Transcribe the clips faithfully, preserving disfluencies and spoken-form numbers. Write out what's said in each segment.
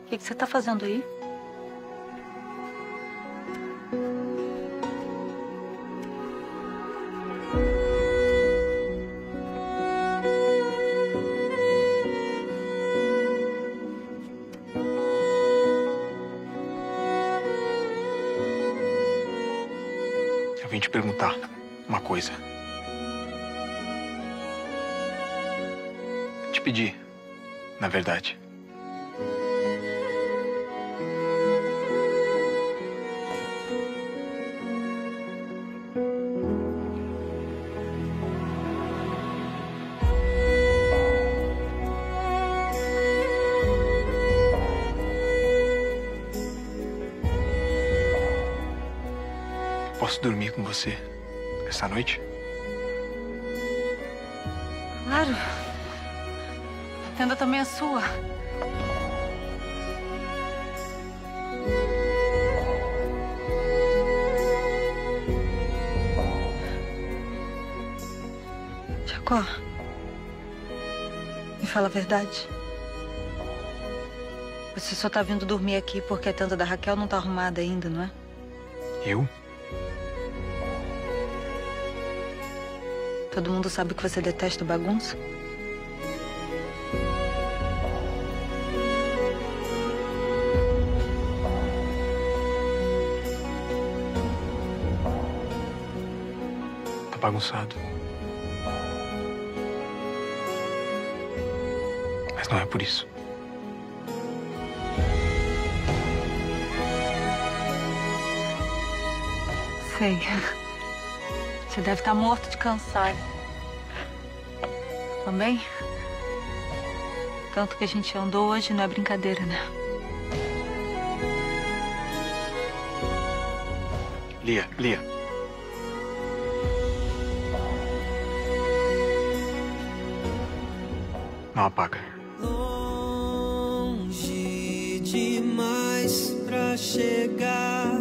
que que você tá fazendo aí? Eu vim te perguntar uma coisa. Te pedir, na verdade. Posso dormir com você essa noite? Claro. A tenda também é sua. Jacó, me fala a verdade. Você só tá vindo dormir aqui porque a tenda da Raquel não tá arrumada ainda, não é? Eu? Todo mundo sabe que você detesta bagunça? Tá bagunçado. Mas não é por isso. Sei. Você deve estar morto de cansado. Também? Tanto que a gente andou hoje não é brincadeira, né? Lia, Lia. Não apaga. Longe demais pra chegar,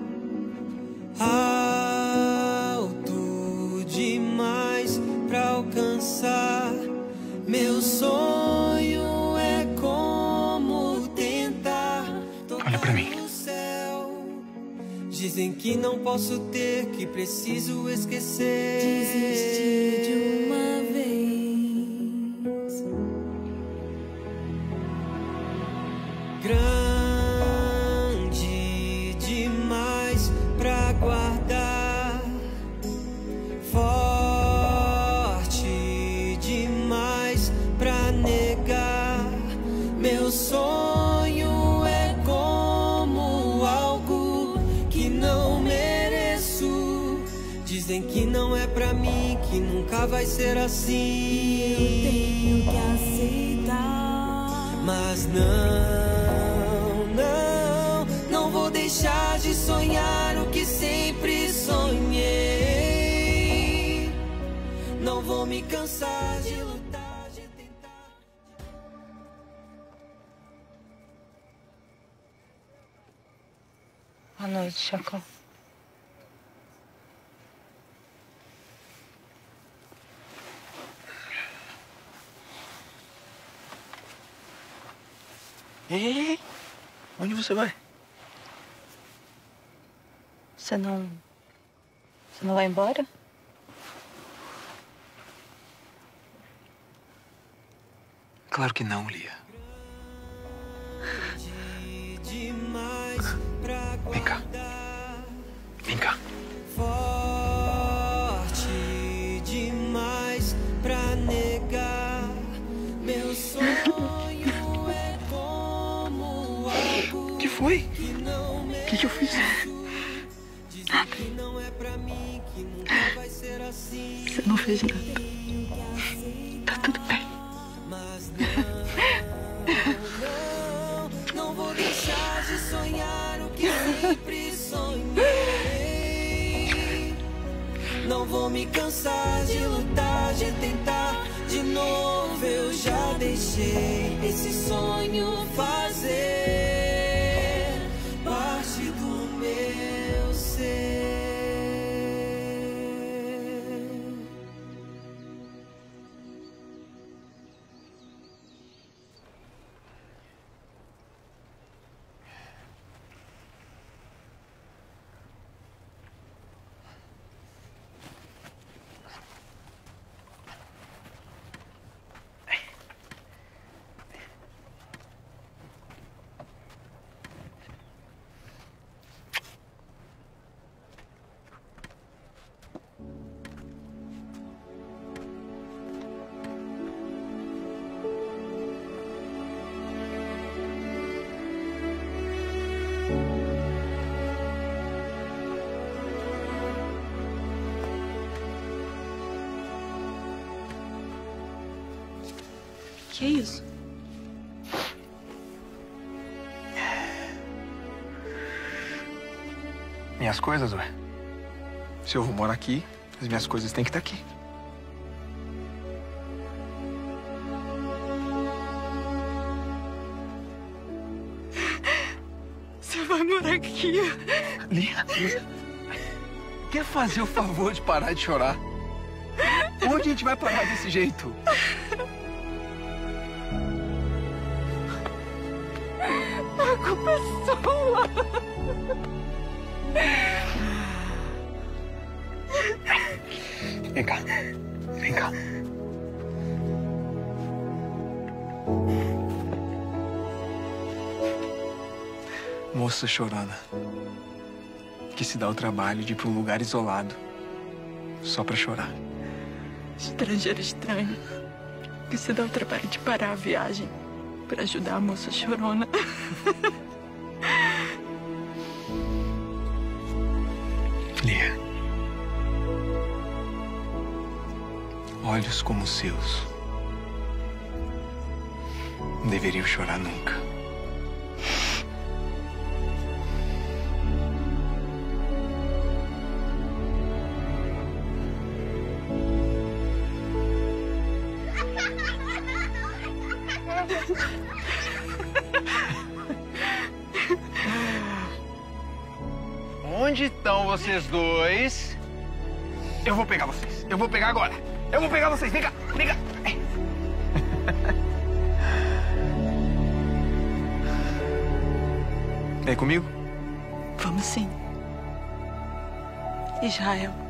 alto demais pra alcançar. Meu sonho é como tentar Olha pra mim. tocar no céu. Dizem que não posso ter, que preciso esquecer. Desistir de uma vez. Grande demais pra guardar, forte demais pra negar. Meu sonho é como algo que não mereço. Dizem que não é pra mim, que nunca vai ser assim. Eu tenho que aceitar. Mas não, não, não vou deixar de sonhar o que sempre sonhei. Não vou me cansar de lutar, de tentar. Boa noite, Jacó. Ei, ei, ei. Onde você vai? Você não... Você não vai embora? Claro que não, Lia. Demais pra Vem cá. guardar, Vem cá. forte demais pra negar. Meu sonho é como algo O que foi? que não O que, que eu fiz? Dizem que não é pra mim, que nunca vai ser assim. Você não fez nada. Tá tudo bem. Mas não, não, não vou deixar de sonhar o que sempre sonhei. Não vou me cansar de lutar, de tentar de novo. Eu já deixei esse sonho fazer parte do meu ser. Que é isso? Minhas coisas, ué. Se eu vou morar aqui, as minhas coisas têm que estar aqui. Você vai morar aqui? Lia, quer fazer o favor de parar de chorar? Onde a gente vai parar desse jeito? A culpa é sua. Vem cá. Vem cá. Moça chorona, que se dá o trabalho de ir para um lugar isolado só para chorar. Estrangeiro estranho, que se dá o trabalho de parar a viagem para ajudar a moça chorona. Lia, olhos como os seus não deveriam chorar nunca. Onde estão vocês dois? Eu vou pegar vocês. Eu vou pegar agora. Eu vou pegar vocês. Vem cá. Vem cá. Vem comigo? Vamos sim. Israel.